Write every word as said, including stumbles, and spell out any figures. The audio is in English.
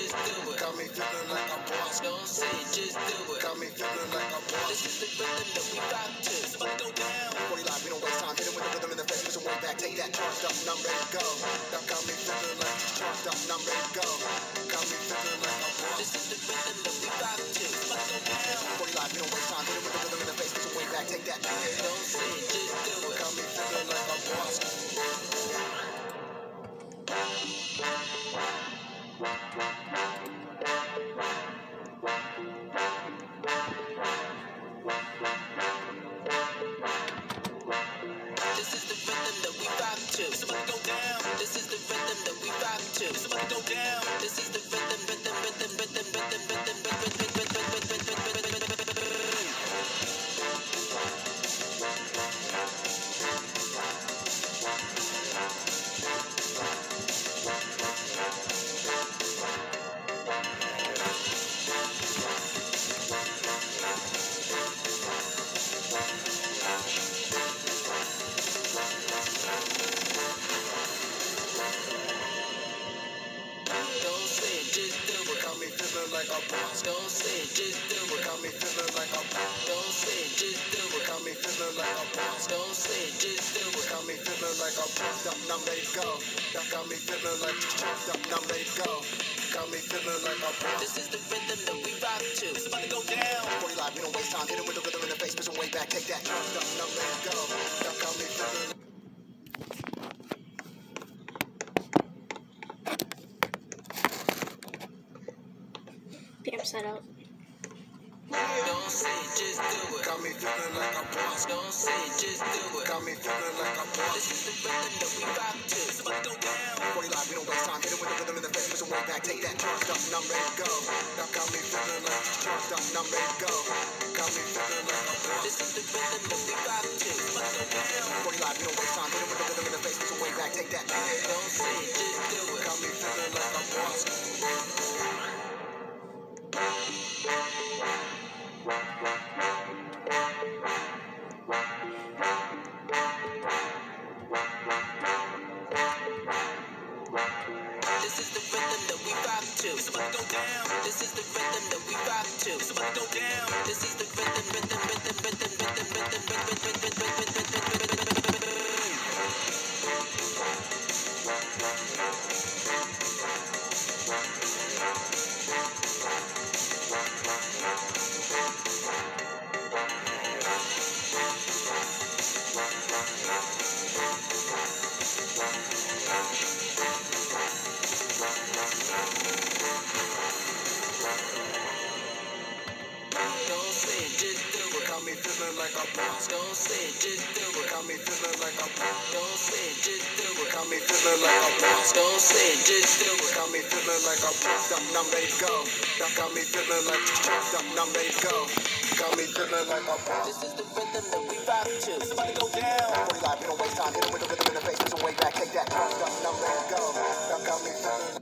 just do it. Got me feeling like a boss. Don't say it, just do it. Got me feeling like a boss. This is the rhythm that we rock to. It's about to go down. forty live, we don't waste time. Hit it with the rhythm in the face, push way back. Take that charged up and I'm ready to go. That got me feeling like charged up and I'm ready to go. Got me feeling like a boss. This is the rhythm that we rock to. It's about to go down. forty live, we don't waste time. Hit it with the rhythm in the face, push way back. Take that. Don't say it, just do it. Got me feeling like a boss. This is the rhythm that we rock to. It's about to go down. This is the rhythm that we rock to. It's about to go down. This is the rhythm, rhythm, rhythm, rhythm, rhythm, rhythm, rhythm, rhythm, rhythm, Don't say it, just do it. Got me feeling like a boss. Don't say it, just do it. Got me feeling like a boss. Don't say it, just do it. Got me feeling like a boss. Don't say it, just do it. Got me feeling like a boss. Up and I'm ready to go. That got me feeling like up and I'm ready to go. Got me feeling like a boss. This is the rhythm that we rock to. It's about to go down. forty live, we don't waste time. Hit it with the rhythm in the face, push way back. Take that. Up and I'm ready to go. That got me feeling. Pam set up. Don't say it, just do it. Got me feeling like a boss. Don't say it, just do it. Got me feeling like a boss. This is the rhythm that we rock to. It's about to go down. forty live, we don't waste time. Hit it with the rhythm in the face, push way back. Take that charged up and I'm ready to go. That got me feeling like charged up and I'm ready to go. Got me feeling like a boss. This is the rhythm that we rock to. It's about to go down. forty live, we don't waste time. Hit it with the rhythm in the face, push way back. Take that. Don't say it, just do it. Got me feeling like a boss. This is the rhythm that we rock to. It's about to go down. This is the rhythm that we rock to. It's about to go down. This is the rhythm, rhythm, rhythm, rhythm, rhythm, rhythm, rhythm, Don't say it, just do it. Got me feeling like a boss. Don't say it, just do it. Got me feeling like a boss. Don't say it, just do it. Got me feeling like a boss. Don't say it, just do it. Got me feeling like a boss. Up and I'm ready to go. That got me feeling like up and I'm ready to go. Got me feeling like a boss. This is the rhythm that we rock to. It's about to go down. forty live, we don't waste time. Hit it with the rhythm in the face, push way back. Take that. Up and I'm ready to go. That got me feeling like